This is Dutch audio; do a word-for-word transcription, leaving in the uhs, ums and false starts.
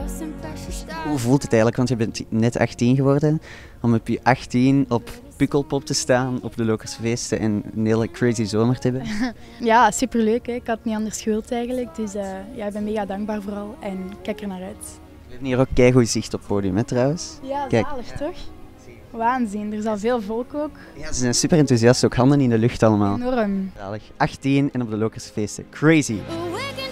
Hoe voelt het eigenlijk, want je bent net achttien geworden, om op je achttien op Pukkelpop te staan, op de Lokersfeesten en een hele crazy zomer te hebben? Ja, superleuk. Hè. Ik had het niet anders gewild eigenlijk, dus uh, ja, ik ben mega dankbaar vooral en kijk er naar uit. We hebben hier ook keigoed zicht op het podium, hè, trouwens. Ja, Kijk. zalig toch? Waanzin, er is al veel volk ook. Ja, ze zijn super enthousiast, ook handen in de lucht allemaal. Enorm. Zalig. achttien en op de Lokersfeesten. Crazy! We're